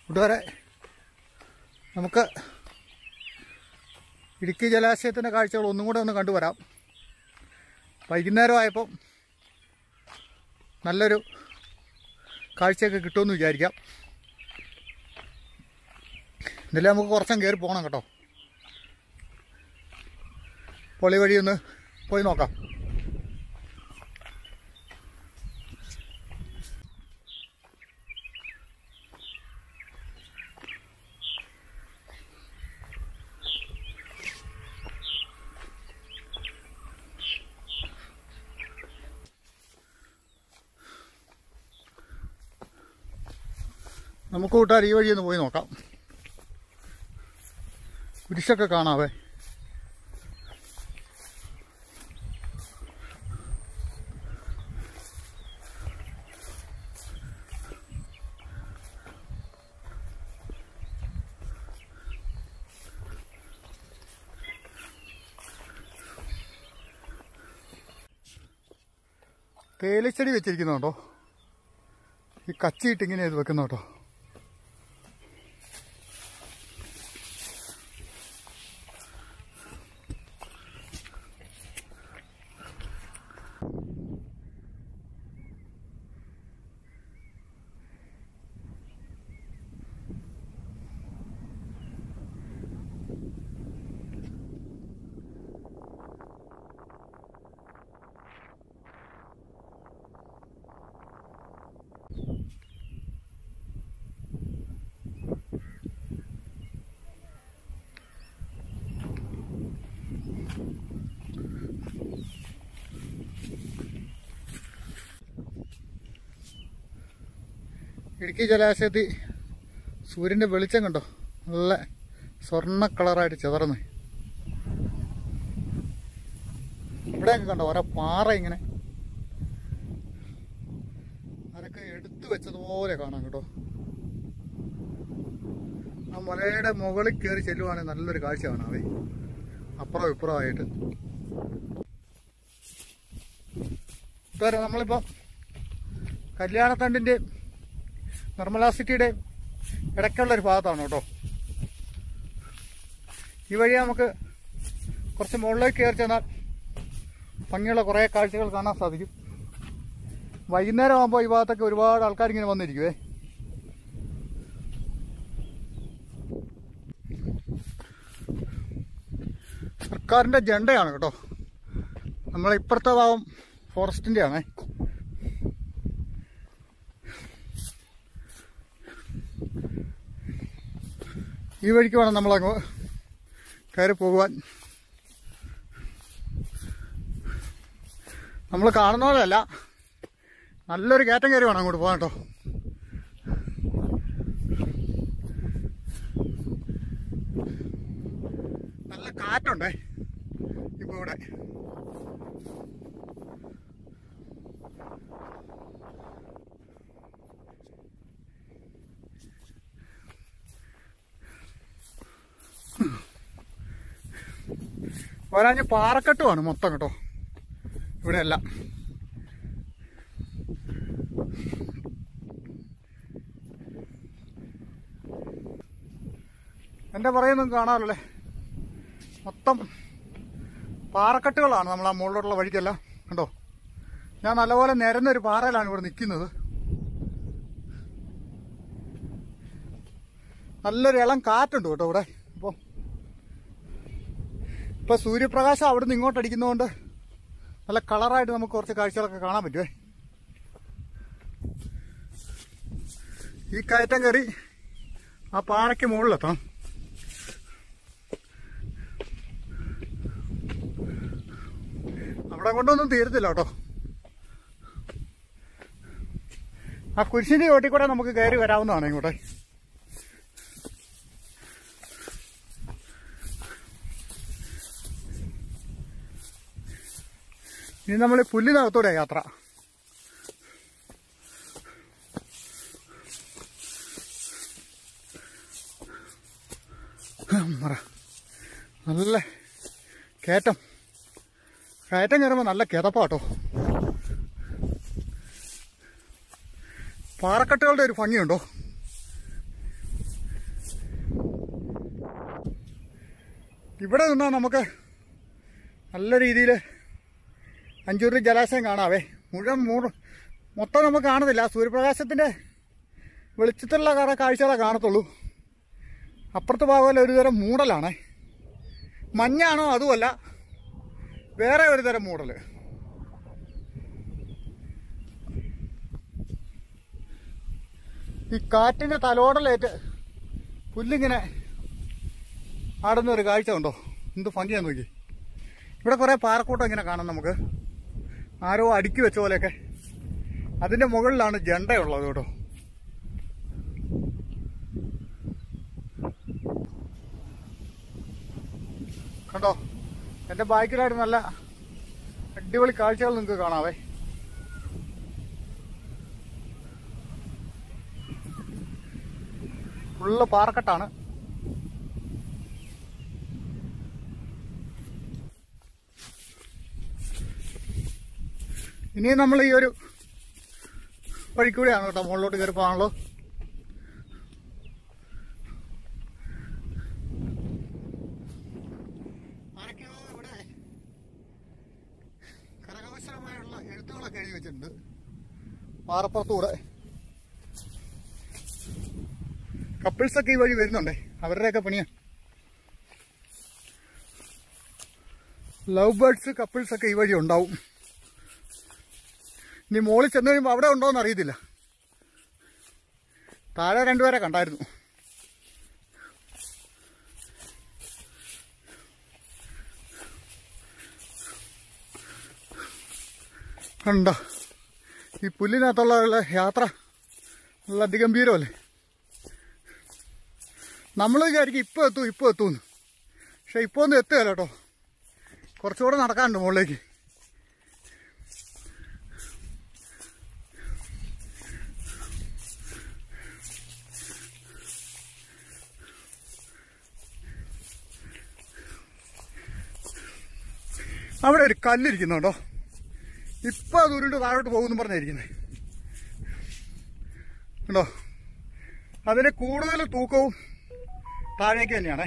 കൂട്ടുകാരെ, നമുക്ക് ഇടുക്കി ജലാശയത്തിൻ്റെ കാഴ്ചകൾ ഒന്നും കൂടെ ഒന്ന് കണ്ടുവരാം. വൈകുന്നേരമായപ്പോൾ നല്ലൊരു കാഴ്ചയൊക്കെ കിട്ടുമെന്ന് വിചാരിക്കാം. ഇതിൽ നമുക്ക് കുറച്ചും കയറി പോകണം കേട്ടോ. പൊളി വഴി ഒന്ന് പോയി നോക്കാം. നമുക്ക് കൂട്ടാർ ഈ വഴി ഒന്ന് പോയി നോക്കാം. കുരിശൊക്കെ കാണാവേ. തേയിലച്ചെടി വെച്ചിരിക്കുന്നുണ്ടോ? ഈ കച്ചിയിട്ട് ഇങ്ങനെ ഇത് വെക്കുന്ന കേട്ടോ. ഇടുക്കി ജലാശയത്തിൽ സൂര്യൻ്റെ വെളിച്ചം കണ്ടോ? നല്ല സ്വർണ്ണ കളറായിട്ട് ചിതറുന്നു. ഇവിടെയൊക്കെ കണ്ടോ ഓരോ പാറ ഇങ്ങനെ അതൊക്കെ എടുത്തു വെച്ചതുപോലെ കാണാം കേട്ടോ. ആ മലയുടെ മുകളിൽ കയറി ചെല്ലുവാണെങ്കിൽ നല്ലൊരു കാഴ്ച കാണാവേ, അപ്പുറം ഇപ്പുറമായിട്ട്. നമ്മളിപ്പോൾ കല്യാണത്തണ്ടിൻ്റെ നിർമ്മല സിറ്റിയുടെ ഇടയ്ക്കുള്ളൊരു ഭാഗത്താണ് കേട്ടോ. ഈ വഴി നമുക്ക് കുറച്ച് മുകളിലേക്ക് കയറി ചെന്നാൽ ഭംഗിയുള്ള കുറേ കാഴ്ചകൾ കാണാൻ സാധിക്കും. വൈകുന്നേരം ആകുമ്പോൾ ഈ ഭാഗത്തൊക്കെ ഒരുപാട് ആൾക്കാരിങ്ങനെ വന്നിരിക്കുവേ. സർക്കാരിൻ്റെ ജണ്ടയാണ് കേട്ടോ. നമ്മളിപ്പുറത്തെ ഭാഗം ഫോറസ്റ്റിൻ്റെ ആണേ. ഈ വഴിക്ക് വേണം നമ്മളങ്ങ് കയറി പോകുവാൻ. നമ്മൾ കാണുന്ന പോലെയല്ല, നല്ലൊരു കയറ്റം കയറി വേണം അങ്ങോട്ട് പോകാൻ കേട്ടോ. നല്ല കാറ്റുണ്ടേ ഇപ്പോൾ ഇവിടെ. വരാഞ്ഞ് പാറക്കെട്ടുമാണ് മൊത്തം കേട്ടോ ഇവിടെയല്ല. എൻ്റെ പറയുന്നതും കാണാമല്ലേ, മൊത്തം പാറക്കെട്ടുകളാണ് നമ്മൾ ആ മുകളിലോട്ടുള്ള വഴിക്കല്ല കണ്ടോ. ഞാൻ നല്ലപോലെ നിരന്നൊരു പാറയിലാണ് ഇവിടെ നിൽക്കുന്നത്. നല്ലൊരു ഇളം കാറ്റുണ്ട് കേട്ടോ ഇവിടെ. ഇപ്പൊ സൂര്യപ്രകാശം അവിടുന്ന് ഇങ്ങോട്ട് അടിക്കുന്നതുകൊണ്ട് നല്ല കളറായിട്ട് നമുക്ക് കുറച്ച് കാഴ്ചകളൊക്കെ കാണാൻ പറ്റുമേ. ഈ കയറ്റം കയറി ആ പാറയ്ക്ക് മുകളിലെത്തണം. അവിടെ കൊണ്ടൊന്നും തീരത്തില്ല കേട്ടോ. ആ കുരിശിന്റെ ചോട്ടിൽ കൂടെ നമുക്ക് കയറി വരാവുന്നതാണ് ഇങ്ങോട്ടെ. ഇനി നമ്മൾ പുല്ലിനകത്തൂടെ യാത്ര. നല്ല കയറ്റം കയറുമ്പോൾ നല്ല കിതപ്പാട്ടോ. പാറക്കെട്ടുകളുടെ ഒരു ഭംഗിയുണ്ടോ? ഇവിടെ നിന്നാൽ നമുക്ക് നല്ല രീതിയിൽ അഞ്ചൂരിൽ ജലാശയം കാണാവേ. മൊത്തം നമുക്ക് കാണുന്നില്ല, സൂര്യപ്രകാശത്തിൻ്റെ വെളിച്ചത്തിലുള്ള കുറേ കാഴ്ചകളെ കാണത്തുള്ളൂ. അപ്പുറത്ത് ഭാഗമല്ല ഒരു തരം മൂടലാണേ. മഞ്ഞാണോ അതുമല്ല, വേറെ ഒരു തരം മൂടൽ. ഈ കാറ്റിൻ്റെ തലോടലേറ്റ് പുല്ലിങ്ങനെ ആടുന്ന ഒരു കാഴ്ച ഉണ്ടോ? എന്ത് ഭംഗിയാന്ന് നോക്കി. ഇവിടെ കുറേ പാറക്കൂട്ടം ഇങ്ങനെ കാണാം നമുക്ക്, ആരോ അടുക്കി വെച്ച പോലെയൊക്കെ. അതിൻ്റെ മുകളിലാണ് ജണ്ടയുള്ളത് കേട്ടോ. കണ്ടോ, എൻ്റെ ബാക്കിലായിട്ട് നല്ല അടിപൊളി കാഴ്ചകൾ നിങ്ങൾക്ക് കാണാവേ. ഫുള്ള് പാറക്കെട്ടാണ്. ഇനിയും നമ്മൾ ഈ ഒരു വഴിക്കൂടെയാണ് കേട്ടോ മുകളിലോട്ട് കയറി പോകാനുള്ളത്. ആരൊക്കെയോ ഇവിടെ കരകൗശലമായുള്ള എഴുത്തുകളൊക്കെ എഴുതി വെച്ചിട്ടുണ്ട് പാറപ്പുറത്തൂടെ. കപ്പിൾസൊക്കെ ഈ വഴി വരുന്നുണ്ടേ, അവരുടെയൊക്കെ പണിയാണ്. ലവ് ബേർഡ്സ് കപ്പിൾസൊക്കെ ഈ വഴി ഉണ്ടാവും. ഇനി മുകളിൽ ചെന്ന് കഴിയുമ്പോൾ അവിടെ ഉണ്ടോയെന്ന് അറിയത്തില്ല. താഴെ രണ്ടുപേരെ കണ്ടായിരുന്നു. കണ്ടോ, ഈ പുല്ലിനകത്തുള്ള യാത്ര നല്ല അതിഗംഭീരമല്ലേ. നമ്മൾ വിചാരിക്കും ഇപ്പോൾ എത്തുമെന്ന്, പക്ഷെ ഇപ്പോൾ ഒന്നും എത്തുകയല്ല കേട്ടോ. കുറച്ചുകൂടെ നടക്കാനുണ്ട് മുകളിലേക്ക്. അവിടെ ഒരു കല്ലിരിക്കുന്നുണ്ടോ, ഇപ്പം അത് ഉരുണ്ട് താഴോട്ട് പോകുമെന്ന് പറഞ്ഞിരിക്കുന്നത് ഉണ്ടോ. അതിന് കൂടുതൽ തൂക്കവും താഴേക്ക് തന്നെയാണേ.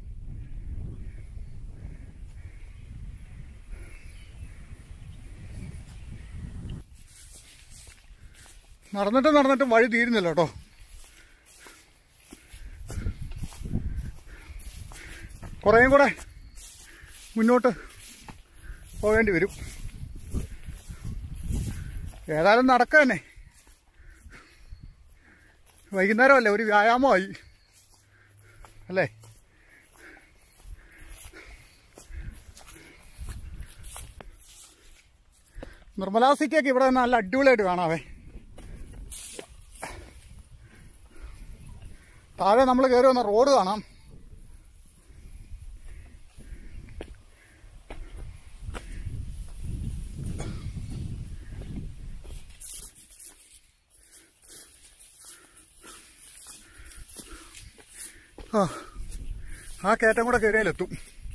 നടന്നിട്ടും വഴി തീരുന്നില്ല കേട്ടോ. കുറേയും കൂടെ മുന്നോട്ട് പോകേണ്ടി വരും. ഏതായാലും നടക്കുക തന്നെ. വൈകുന്നേരമല്ലേ, ഒരു വ്യായാമമായി അല്ലേ. നിർമ്മലാ സിറ്റിയൊക്കെ ഇവിടെ തന്നെ നല്ല അടിപൊളിയായിട്ട് കാണാവേ. താഴെ നമ്മൾ കയറി വന്ന റോഡ് കാണാം. ആ കയറ്റം കൂടെ കയറിയാലെത്തും.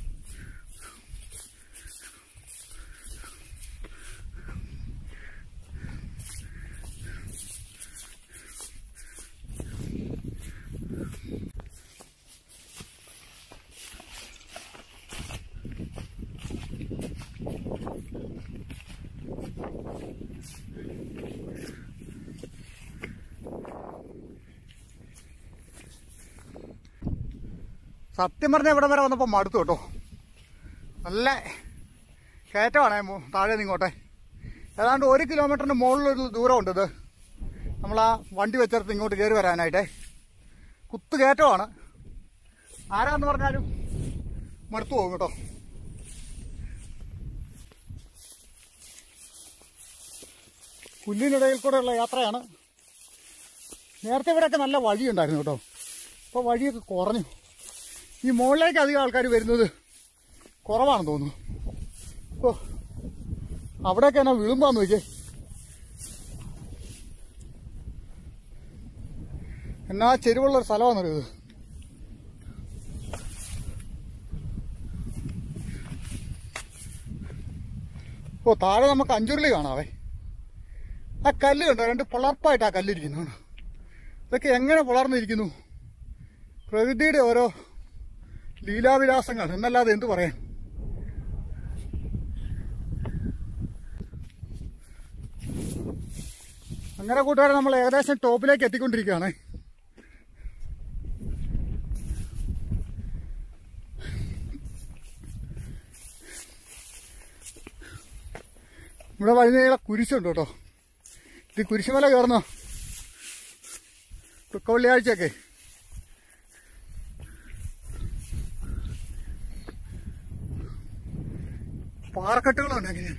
സത്യം പറഞ്ഞാൽ ഇവിടെ വരെ വന്നപ്പോൾ മടുത്തു കേട്ടോ. നല്ല കയറ്റമാണേ താഴെ നിങ്ങോട്ടെ. ഏതാണ്ട് 1 കിലോമീറ്ററിന് മുകളിലൊരു ദൂരമുണ്ട് ഇത്. നമ്മളാ വണ്ടി വെച്ചെടുത്ത് ഇങ്ങോട്ട് കയറി വരാനായിട്ടേ. കുത്തു കയറ്റമാണ്. ആരാന്ന് പറഞ്ഞാലും മടുത്തു പോകും കേട്ടോ. പുല്ലിനിടയിൽ കൂടെയുള്ള യാത്രയാണ്. നേരത്തെ ഇവിടെയൊക്കെ നല്ല വഴിയുണ്ടായിരുന്നു കേട്ടോ. ഇപ്പോൾ വഴിയൊക്കെ കുറഞ്ഞു. ഈ മുകളിലേക്ക് അധികം ആൾക്കാർ വരുന്നത് കുറവാണെന്ന് തോന്നുന്നു. ഓ, അവിടെയൊക്കെ എന്നാ വിളുമ്പാന്ന് നോക്കിയേ. എന്നാ ചെരുവുള്ളൊരു സ്ഥലമാണെന്നറിയത്. ഓ, താഴെ നമുക്ക് അഞ്ചുരുളി കാണാവേ. ആ കല്ല് കണ്ടോ, 2 പിളർപ്പായിട്ട് ആ കല്ലിരിക്കുന്നു. ഇതൊക്കെ എങ്ങനെ പിളർന്നിരിക്കുന്നു. പ്രകൃതിയുടെ ഓരോ ലീലാവിലാസങ്ങൾ എന്നല്ലാതെ എന്തു പറയാൻ. അങ്ങനെ കൂട്ടുകാരെ നമ്മൾ ഏകദേശം ടോപ്പിലേക്ക് എത്തിക്കൊണ്ടിരിക്കുകയാണ്. ഇവിടെ വഴിനീളെ കുരിശുണ്ട് കേട്ടോ. ഇത് കുരിശുമല കയറുന്നോ വെള്ളിയാഴ്ചയൊക്കെ. പാറക്കെട്ടുകളുണ്ട് അങ്ങനെ.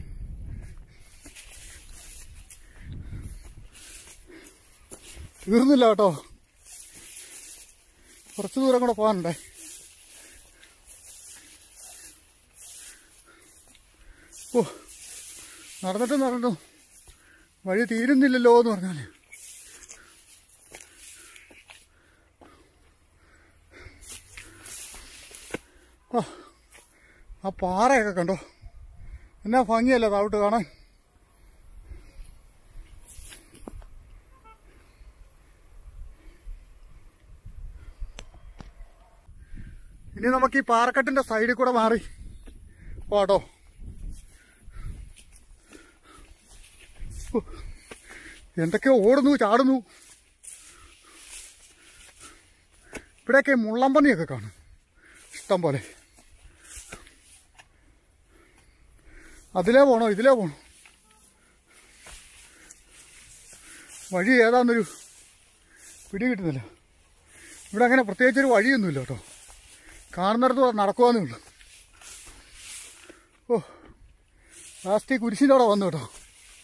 തീർന്നില്ല കേട്ടോ, കുറച്ചു ദൂരം കൂടെ പോകാനുണ്ടേ. ഓ, നടന്നിട്ടും വഴി തീരുന്നില്ലല്ലോ എന്ന് പറഞ്ഞാല്. ഓ, ആ പാറയൊക്കെ കണ്ടോ, എന്നാ ഭംഗിയല്ലേ താവിട്ട് കാണാൻ. ഇനി നമുക്ക് ഈ പാറക്കെട്ടിന്റെ സൈഡിൽ കൂടെ മാറി പോട്ടോ. എന്തൊക്കെയോ ഓടുന്നു ചാടുന്നു. ഇവിടെയൊക്കെ മുള്ളമ്പന്നിയൊക്കെ കാണും ഇഷ്ടം പോലെ. അതിലേ പോണോ ഇതിലേ പോണോ, വഴി ഏതാന്നൊരു പിടി കിട്ടുന്നില്ല. ഇവിടെ അങ്ങനെ പ്രത്യേകിച്ചൊരു വഴിയൊന്നുമില്ല കേട്ടോ, കാണുന്നിടത്ത് നടക്കുവാന്നേ ഉള്ളൂ. ഓ, ലാസ്റ്റ് ഈ കുരിശിൻ്റെ അവിടെ വന്നു കേട്ടോ.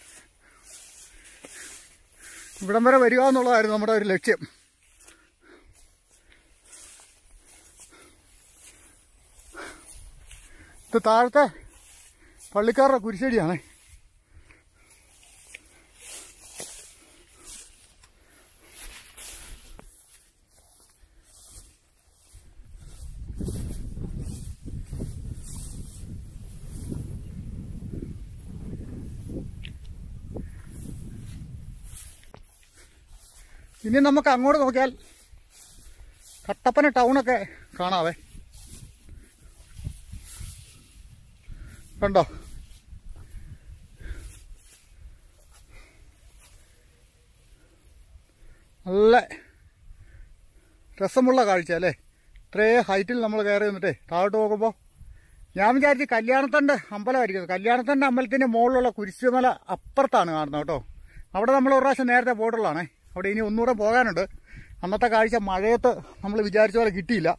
ഇവിടം വരെ വരിക എന്നുള്ളതായിരുന്നു നമ്മുടെ ഒരു ലക്ഷ്യം. ഇത് താഴത്തെ പള്ളിക്കാരുടെ കുരിശടിയാണേ. ഇനി നമുക്ക് അങ്ങോട്ട് നോക്കിയാൽ കട്ടപ്പന ടൗണൊക്കെ കാണാവേ. കണ്ടോ, നല്ല രസമുള്ള കാഴ്ച അല്ലേ. ഇത്രയും ഹൈറ്റിൽ നമ്മൾ കയറി നിന്നിട്ടേ താഴോട്ട് നോക്കുമ്പോൾ ഞാൻ വിചാരിച്ച് കല്യാണത്തണ്ട് അമ്പലമായിരിക്കുന്നത്. കല്യാണത്തണ്ട് അമ്പലത്തിൻ്റെ മുകളിലുള്ള കുരിശുമല അപ്പുറത്താണ് കാണുന്നത് കേട്ടോ. അവിടെ നമ്മൾ ഒരു പ്രാവശ്യം നേരത്തെ പോയിട്ടുള്ളതാണേ. അവിടെ ഇനി ഒന്നുകൂടെ പോകാനുണ്ട്. അന്നത്തെ കാഴ്ച മഴയത്ത് നമ്മൾ വിചാരിച്ച പോലെ കിട്ടിയില്ല.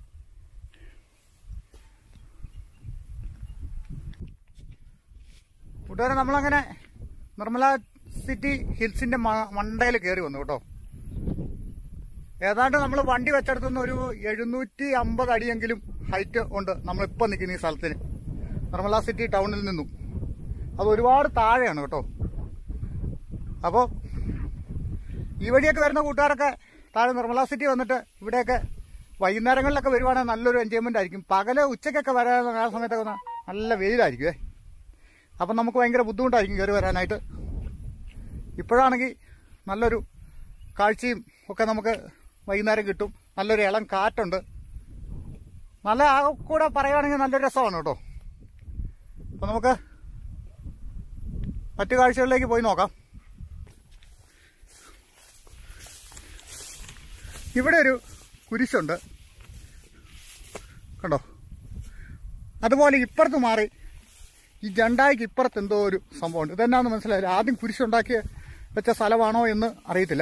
കൂട്ടുകാരെ, നമ്മളങ്ങനെ നിർമ്മല സിറ്റി ഹിൽസിന്റെ മണ്ടയിൽ കയറി വന്നു കേട്ടോ. ഏതാണ്ട് നമ്മൾ വണ്ടി വെച്ചെടുത്തുനിന്ന് ഒരു 750 അടിയെങ്കിലും ഹൈറ്റ് ഉണ്ട് നമ്മളിപ്പോൾ നിൽക്കുന്ന ഈ സ്ഥലത്തിന്, നിർമ്മല സിറ്റി ടൗണിൽ നിന്നും. അത് ഒരുപാട് താഴെയാണ് കേട്ടോ. അപ്പോൾ ഈ വഴിയൊക്കെ വരുന്ന കൂട്ടുകാരൊക്കെ താഴെ നിർമ്മല സിറ്റി വന്നിട്ട് ഇവിടെയൊക്കെ വൈകുന്നേരങ്ങളിലൊക്കെ വരുവാണെങ്കിൽ നല്ലൊരു എൻജോയ്മെൻ്റ് ആയിരിക്കും. പകല് ഉച്ചയ്ക്കൊക്കെ വരാൻ ആ സമയത്തൊക്കെ നല്ല വെയിലായിരിക്കുമേ. അപ്പം നമുക്ക് ഭയങ്കര ബുദ്ധിമുട്ടായിരിക്കും കയറി വരാനായിട്ട്. ഇപ്പോഴാണെങ്കിൽ നല്ലൊരു കാഴ്ചയും ഒക്കെ നമുക്ക് വൈകുന്നേരം കിട്ടും. നല്ലൊരു ഇളം കാറ്റുണ്ട്. നല്ല ആ കൂടെ പറയുകയാണെങ്കിൽ നല്ലൊരു രസമാണ് കേട്ടോ. അപ്പം നമുക്ക് മറ്റു കാഴ്ചകളിലേക്ക് പോയി നോക്കാം. ഇവിടെ ഒരു കുരിശുണ്ട് കണ്ടോ. അതുപോലെ ഇപ്പുറത്ത് മാറി ഈ ജണ്ടായിക്ക് ഇപ്പുറത്ത് എന്തോ ഒരു സംഭവമുണ്ട്. ഇതെന്നാന്ന് മനസ്സിലായില്ല. ആദ്യം കുരിശുണ്ടാക്കി വെച്ച സ്ഥലമാണോ എന്ന് അറിയത്തില്ല.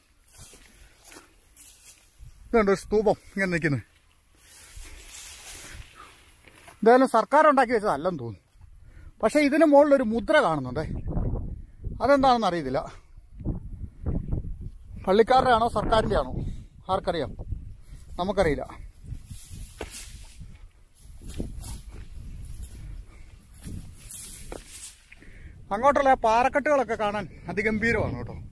ഇതുണ്ട് ഒരു സ്തൂപം ഇങ്ങനെ നിൽക്കുന്നത്. എന്തായാലും സർക്കാർ ഉണ്ടാക്കി വെച്ചതല്ലെന്ന് തോന്നുന്നു. പക്ഷെ ഇതിന് മുകളിലൊരു മുദ്ര കാണുന്നുണ്ടേ. അതെന്താണെന്ന് അറിയത്തില്ല. പള്ളിക്കാരുടെ ആണോ സർക്കാരിൻ്റെ ആണോ ആർക്കറിയാം, നമുക്കറിയില്ല. അങ്ങോട്ടുള്ള പാറക്കെട്ടുകളൊക്കെ കാണാൻ അതിഗംഭീരമാണ് കേട്ടോ.